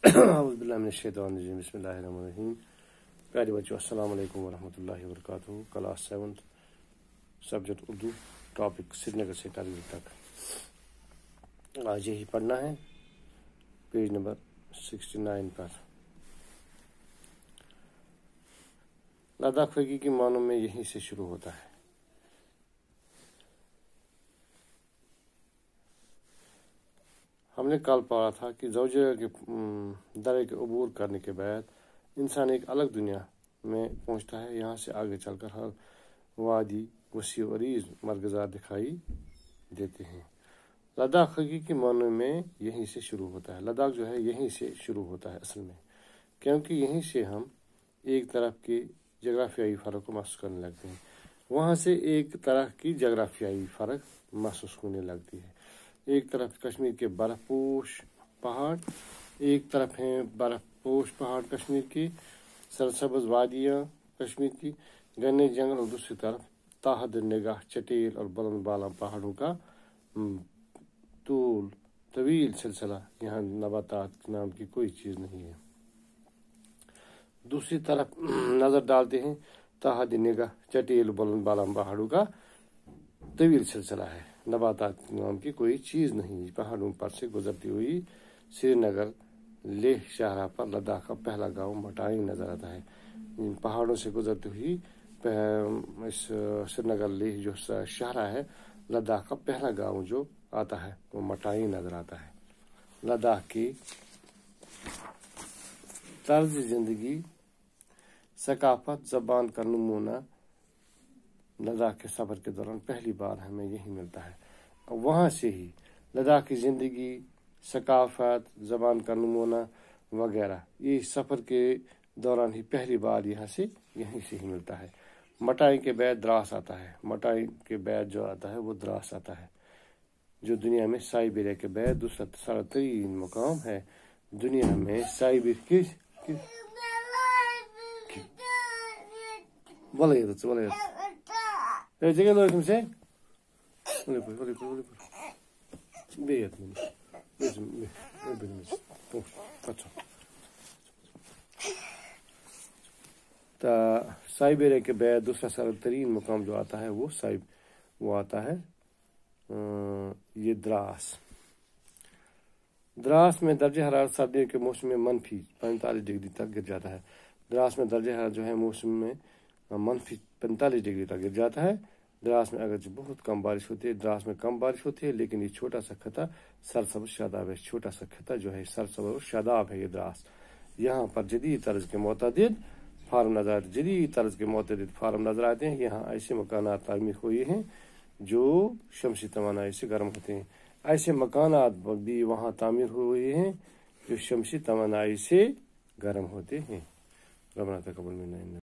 اعوذ باللہ من الشیطان الرجیم بسم اللہ الرحمن الرحیم۔ پیارے بچوں السلام علیکم ورحمۃ اللہ وبرکاتہ۔ Class 7 subject Urdu, topic Srinagar سے کارگل تک۔ آج یہی پڑھنا ہے پیج نمبر 69 پر۔ لداخ حقیقی معنوں میں یہیں سے شروع ہوتا ہے۔ ہم نے کل پڑھا تھا کہ زوجہ کے درے کے عبور کرنے کے بعد انسان ایک الگ دنیا میں پہنچتا ہے۔ یہاں سے آگے چل کر ہر وادی وسیع و عریض مرغزار دکھائی دیتے ہیں۔ لداخ حقیقی معنوں میں یہیں سے شروع ہوتا ہے۔ لداخ جو ہے یہیں سے شروع ہوتا ہے اصل میں، کیونکہ یہیں سے ہم ایک طرف کے جغرافیائی فرق کو محسوس کرنے لگتے ہیں۔ وہاں سے ایک طرح کی جغرافیائی فرق محسوس ہونے لگتی ہے۔ ایک طرف کشمیر کے برف پوش پہاڑ، ایک طرف ہیں برف پوش پہاڑ کشمیر کی، سرسبز وادیاں کشمیر کی، گھنے جنگل، اور دوسری طرف تاحد نگاہ چٹیل اور بلند بالا پہاڑوں کا طویل سلسلہ۔ یہاں نباتات نام کی کوئی چیز نہیں ہے۔ دوسری طرف نظر ڈالتے ہیں، تاحد نگاہ چٹیل بلند بالا پہاڑوں کا طویل سلسلہ ہے، نباتات نام کی کوئی چیز نہیں۔ پہاڑوں پر سے گزرتی ہوئی سری نگر لیہ شاہراہ پر لداخ کا پہلا گاؤں مٹائنگ نظر آتا ہے۔ ان پہاڑوں سے گزرتی ہوئی اس سری نگر لیہ جو شاہراہ ہے، لداخ کا پہلا گاؤں جو آتا ہے وہ مٹائنگ نظر آتا ہے۔ لداخ کی طرز زندگی، ثقافت، زبان کا نمونہ لداخ کے سفر کے دوران پہلی بار ہمیں یہی ملتا ہے۔ وہاں سے ہی لداخ کی زندگی، ثقافت، زبان کا نمونہ وغیرہ یہ سفر کے دوران ہی پہلی بار یہیں سے ہی ملتا ہے۔ مٹائنگ کے بعد دراس آتا ہے۔ مٹائنگ کے بعد جو آتا ہے وہ دراس آتا ہے، جو دنیا میں سائبیریا کے بعد دوسرا سارا ترین مقام ہے۔ دنیا میں سائبیریا سائبیریا کے بعد دوسرا سارا ترین مقام جو آتا ہے وہ آتا ہے یہ دراس۔ دراس میں درجہ حرارت سردیوں کے موسم میں منفی 45 ڈگری تک گر جاتا ہے۔ دراس میں درجہ حرارت جو ہے موسم میں منفی 45 ڈگری تک گر جاتا ہے۔ دراس میں اگرچہ بہت کم بارش ہوتی ہے، دراس میں کم بارش ہوتی ہے، لیکن یہ چھوٹا سا خطہ سرسبز شاداب ہے۔ چھوٹا سا خطہ جو ہے سرسبز شاداب ہے یہ دراس۔ یہاں پر جدید طرز کے متعدد فارم نظر آتے ہیں۔ یہاں ایسے مکانات تعمیر ہوئے ہیں جو شمسی توانائی سے گرم ہوتے ہیں۔ ایسے مکانات بھی وہاں تعمیر ہوئے ہیں جو شمسی توانائی سے گرم ہوتے ہیں۔ ربنا تقبل منا